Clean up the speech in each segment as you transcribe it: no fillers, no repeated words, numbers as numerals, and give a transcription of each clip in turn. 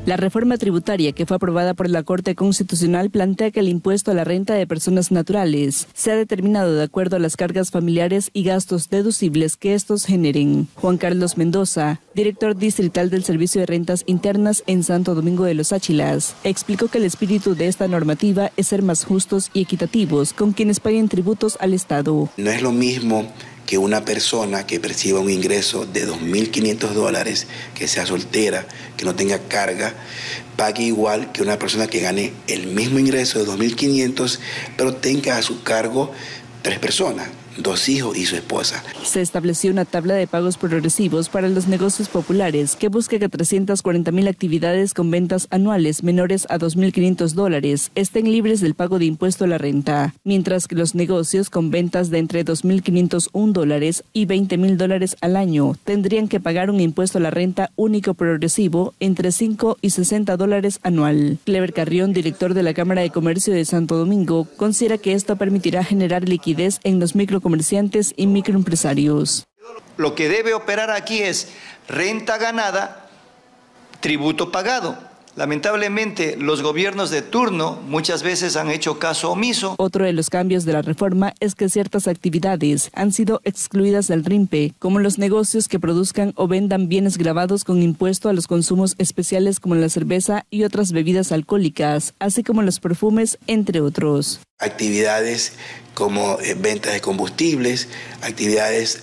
La reforma tributaria que fue aprobada por la Corte Constitucional plantea que el impuesto a la renta de personas naturales sea determinado de acuerdo a las cargas familiares y gastos deducibles que estos generen. Juan Carlos Mendoza, director distrital del Servicio de Rentas Internas en Santo Domingo de los Áchilas, explicó que el espíritu de esta normativa es ser más justos y equitativos con quienes paguen tributos al Estado. No es lo mismo que una persona que perciba un ingreso de $2.500, que sea soltera, que no tenga carga, pague igual que una persona que gane el mismo ingreso de $2.500, pero tenga a su cargo 3 personas, 2 hijos y su esposa. Se estableció una tabla de pagos progresivos para los negocios populares que busca que 340.000 actividades con ventas anuales menores a $2.500 estén libres del pago de impuesto a la renta, mientras que los negocios con ventas de entre $2.501 y $20.000 al año tendrían que pagar un impuesto a la renta único progresivo entre $5 y $60 anual. Clever Carrión, director de la Cámara de Comercio de Santo Domingo, considera que esto permitirá generar liquidez en los microcomerciantes y microempresarios. Lo que debe operar aquí es renta ganada, tributo pagado. Lamentablemente, los gobiernos de turno muchas veces han hecho caso omiso. Otro de los cambios de la reforma es que ciertas actividades han sido excluidas del RIMPE, como los negocios que produzcan o vendan bienes gravados con impuesto a los consumos especiales como la cerveza y otras bebidas alcohólicas, así como los perfumes, entre otros. Actividades como ventas de combustibles, actividades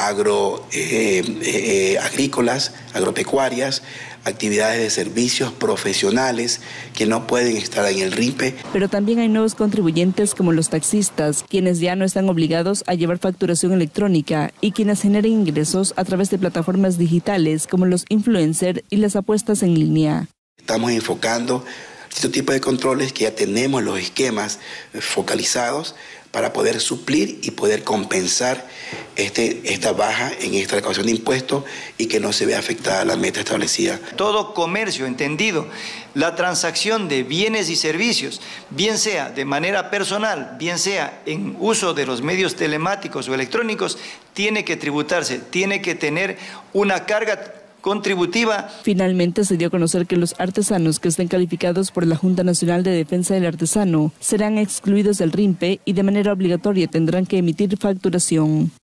agrícolas, agropecuarias, actividades de servicios profesionales que no pueden estar en el RIMPE. Pero también hay nuevos contribuyentes como los taxistas, quienes ya no están obligados a llevar facturación electrónica y quienes generen ingresos a través de plataformas digitales como los influencers y las apuestas en línea. Estamos enfocando este tipo de controles que ya tenemos los esquemas focalizados para poder suplir y poder compensar esta baja en esta recaudación de impuestos y que no se vea afectada la meta establecida. Todo comercio entendido, la transacción de bienes y servicios, bien sea de manera personal, bien sea en uso de los medios telemáticos o electrónicos, tiene que tributarse, tiene que tener una carga contributiva. Finalmente se dio a conocer que los artesanos que estén calificados por la Junta Nacional de Defensa del Artesano serán excluidos del RIMPE y de manera obligatoria tendrán que emitir facturación.